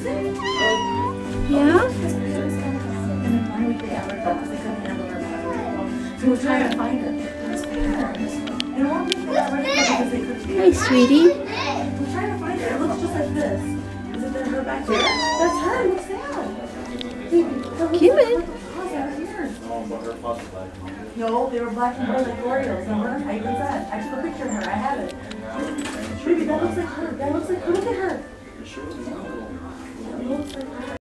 Yeah? So we're trying to find her. Hey, sweetie. We're trying to find her. It looks just like this. Is it her back there? That's her. Look down. Come in. No, they were black and white like Oreos. Remember? I even said. I took a picture of her. I have it. Baby, that looks like her. That looks like her. Look at her. It looks like her.